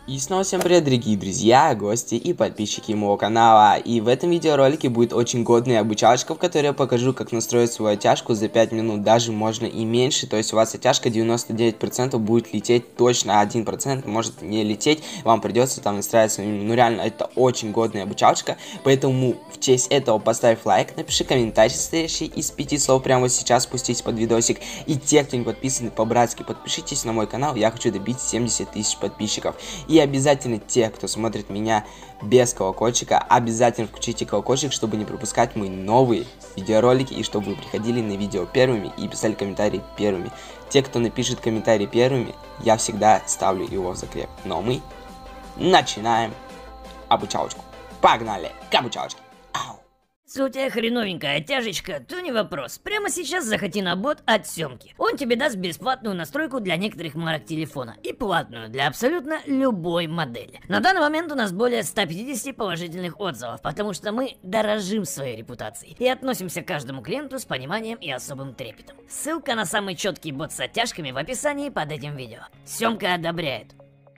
И снова всем привет, дорогие друзья, гости и подписчики моего канала. И в этом видеоролике будет очень годная обучалочка, в которой я покажу, как настроить свою оттяжку за 5 минут, даже можно и меньше. То есть у вас оттяжка 99% будет лететь точно, 1% может не лететь, вам придется там настраиваться. Ну реально, это очень годная обучалочка, поэтому в честь этого поставь лайк, напиши комментарий, состоящий из 5 слов, прямо вот сейчас спустись под видосик. И те, кто не подписаны по-братски, подпишитесь на мой канал, я хочу добить 70 тысяч подписчиков. И обязательно те, кто смотрит меня без колокольчика, обязательно включите колокольчик, чтобы не пропускать мои новые видеоролики и чтобы вы приходили на видео первыми и писали комментарии первыми. Те, кто напишет комментарии первыми, я всегда ставлю его в закреп. Но мы начинаем обучалочку. Погнали к обучалочке. Если у тебя хреновенькая оттяжечка, то не вопрос. Прямо сейчас заходи на бот от Семки. Он тебе даст бесплатную настройку для некоторых марок телефона и платную для абсолютно любой модели. На данный момент у нас более 150 положительных отзывов, потому что мы дорожим своей репутацией и относимся к каждому клиенту с пониманием и особым трепетом. Ссылка на самый четкий бот с оттяжками в описании под этим видео. Семка одобряет.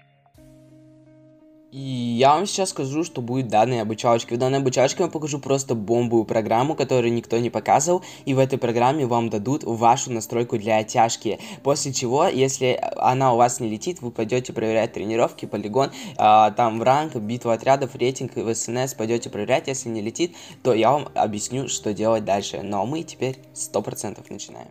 И я вам сейчас скажу, что будет в данной обучалочке. В данной обучалочке я вам покажу просто бомбовую программу, которую никто не показывал. И в этой программе вам дадут вашу настройку для оттяжки. После чего, если она у вас не летит, вы пойдете проверять тренировки, полигон, там в ранг, битву отрядов, рейтинг, в СНС пойдете проверять. Если не летит, то я вам объясню, что делать дальше. Но мы теперь 100% начинаем.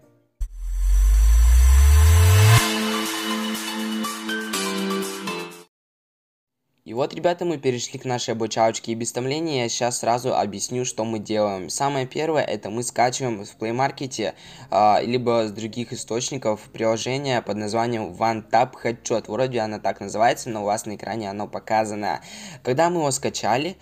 И вот, ребята, мы перешли к нашей обучалочке, и без томления я сейчас сразу объясню, что мы делаем. Самое первое, это мы скачиваем в Play Market, либо с других источников приложение под названием OneTap Headshot. Вроде оно так называется, но у вас на экране оно показано. Когда мы его скачали,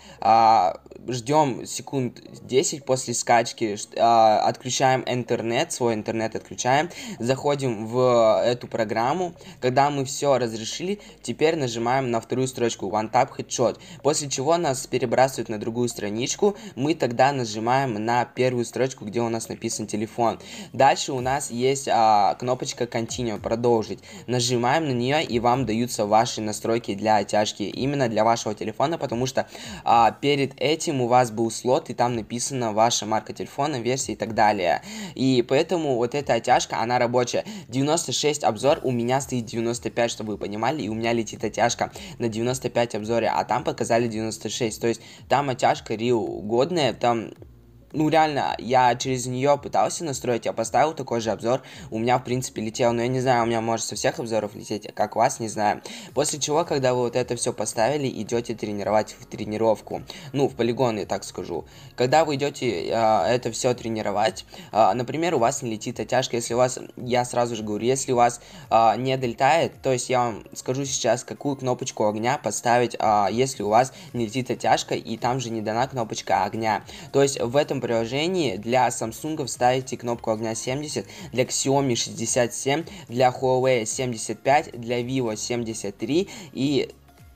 ждем секунд 10 после скачки, отключаем интернет, свой интернет отключаем, заходим в эту программу. Когда мы все разрешили, теперь нажимаем на вторую строчку OneTap Headshot, после чего нас перебрасывают на другую страничку, мы тогда нажимаем на первую строчку, где у нас написан телефон. Дальше у нас есть кнопочка Continue, продолжить. Нажимаем на нее, и вам даются ваши настройки для оттяжки, именно для вашего телефона, потому что перед этим у вас был слот, и там написана ваша марка телефона, версия и так далее. И поэтому вот эта оттяжка, она рабочая. 96 обзор, у меня стоит 95, чтобы вы понимали, и у меня летит оттяжка на 95 обзоре, а там показали 96, то есть там оттяжка real годная, там, ну реально, я через нее пытался настроить, я поставил такой же обзор, у меня в принципе летел, но я не знаю, у меня может со всех обзоров лететь, а как у вас, не знаю. После чего, когда вы вот это все поставили, идете тренировать в тренировку, ну в полигон, я так скажу. Когда вы идете это все тренировать, например, у вас не летит оттяжка, если у вас, я сразу же говорю, если у вас не долетает, то есть я вам скажу сейчас, какую кнопочку огня поставить, если у вас не летит оттяжка и там же не дана кнопочка огня. То есть в этом приложении для Samsung ставите кнопку огня 70, для Xiaomi 67, для Huawei 75, для Vivo 73 и...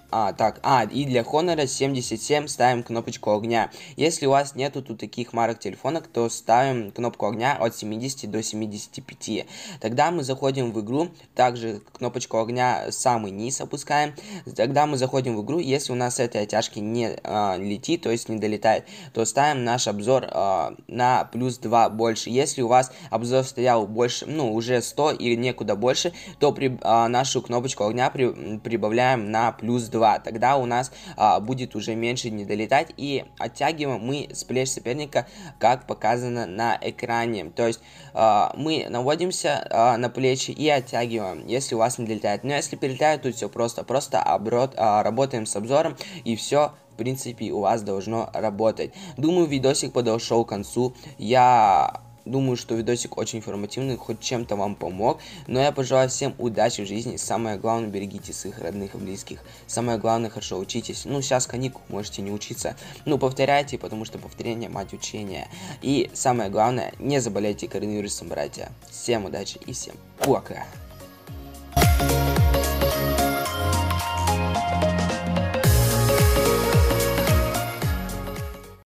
и для Honor 77 ставим кнопочку огня. Если у вас нету тут таких марок телефонов, то ставим кнопку огня от 70 до 75. Тогда мы заходим в игру, также кнопочку огня самый низ опускаем. Тогда мы заходим в игру, если у нас этой оттяжки не летит, то есть не долетает, то ставим наш обзор на плюс 2 больше. Если у вас обзор стоял больше, ну уже 100 или некуда больше, то нашу кнопочку огня прибавляем на плюс 2. Тогда у нас будет уже меньше не долетать, и оттягиваем мы с плеч соперника, как показано на экране. То есть мы наводимся на плечи и оттягиваем, если у вас не долетает. Но если перелетает, тут все просто работаем с обзором, и все в принципе у вас должно работать. Думаю, видосик подошел к концу. Я думаю, что видосик очень информативный, хоть чем-то вам помог. Но я пожелаю всем удачи в жизни. Самое главное, берегите своих родных и близких. Самое главное, хорошо учитесь. Ну, сейчас каникул, можете не учиться. Ну, повторяйте, потому что повторение мать учения. И самое главное, не заболейте коронавирусом, братья. Всем удачи и всем пока.